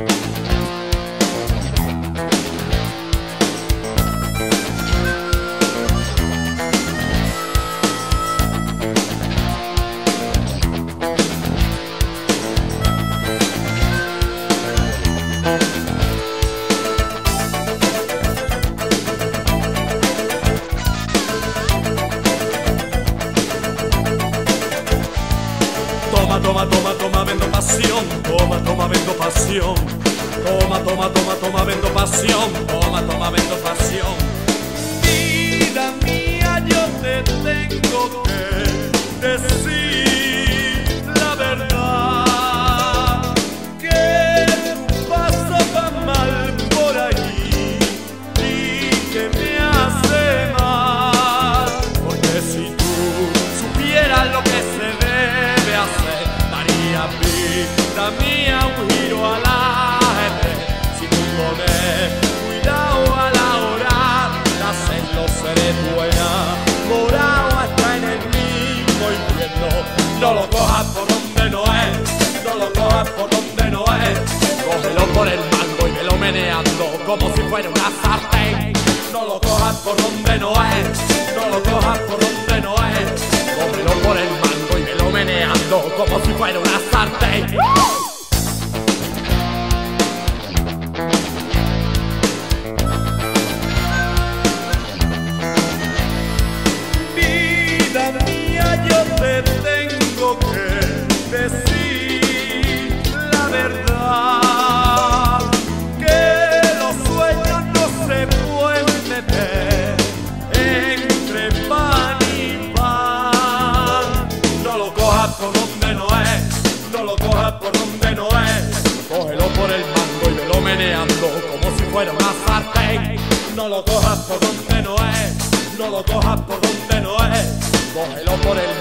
Toma, toma, toma, vendo pasión. Toma, toma, vendo pasión. Toma, toma, toma, toma, vendo pasión. Toma, toma, vendo pasión. Vida mía, yo te tengo que decir la verdad, que tu paso va mal por allí y que me hace mal, porque si tú supieras lo que se debe hacer, daría vida mía un giro a la gente. Si tú pones cuidado a la hora de hacerlo, seré tu enamorado hasta en el mismo infierno. No lo cojas por donde no es, no lo cojas por donde no es. Cógelo por el mango y velo meneando como si fuera una sartén. No lo cojas por donde no es, no lo cojas por donde no es. Cógelo por el mango y velo meneando como si fuera una sartén. Vida mía, yo te tengo que decir la verdad, que los sueños no se pueden meter entre pan y pan. No lo cojas por donde no es, no lo cojas por donde no es. Cógelo por el mango y velo meneando como si fuera una sartén. No lo cojas por donde no es, no lo cojas por donde no es. Cógelo por el